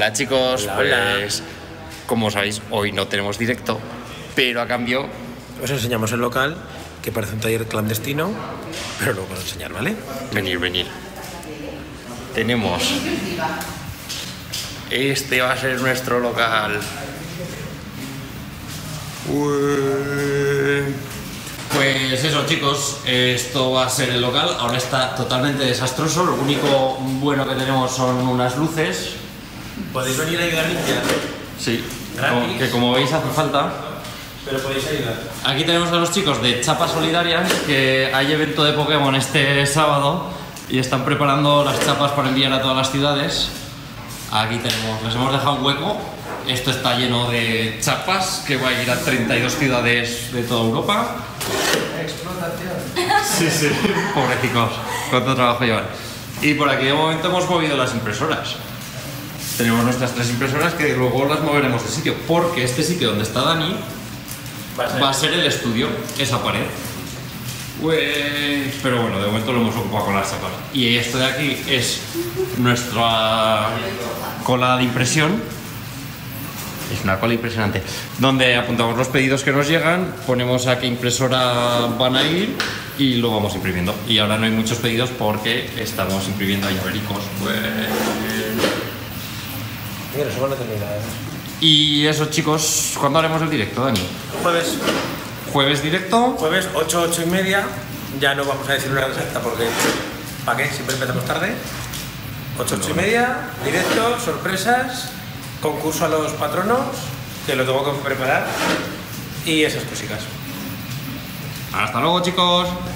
Hola chicos, Hola, pues hola. como sabéis hoy no tenemos directo, pero a cambio Os enseñamos el local, que parece un taller clandestino, pero lo vamos a enseñar, ¿vale? venir. Tenemos, este va a ser nuestro local. Pues eso chicos, esto va a ser el local, ahora está totalmente desastroso, lo único bueno que tenemos son unas luces. Podéis venir a ayudar a limpiar, Sí, Gratis. que como veis hace falta. pero podéis ayudar. Aquí tenemos a los chicos de Chapas Solidarias, que hay evento de Pokémon este sábado y están preparando las chapas para enviar a todas las ciudades. Aquí tenemos, les hemos dejado un hueco. Esto está lleno de chapas que va a ir a 32 ciudades de toda Europa. Explotación. Sí. Pobrecicos, cuánto trabajo llevan. Y por aquí de momento hemos movido las impresoras. Tenemos nuestras 3 impresoras que luego las moveremos de sitio, porque este sitio donde está Dani va a ser el estudio, esa pared. Pues, pero bueno, de momento lo hemos ocupado con las chapas. Y esto de aquí es nuestra cola de impresión. Es una cola impresionante. Donde apuntamos los pedidos que nos llegan, ponemos a qué impresora van a ir y lo vamos imprimiendo. Y ahora no hay muchos pedidos porque estamos imprimiendo a llavericos. Pues... Mira, eso van a terminar. Y eso chicos, ¿cuándo haremos el directo, Dani? Jueves, ¿Jueves directo? 8, 8 y media. Ya no vamos a decir una hora exacta porque, ¿para qué? Siempre empezamos tarde. 8, 8 y media, directo, sorpresas, concurso a los patronos, que lo tengo que preparar, y esas cositas. Hasta luego chicos.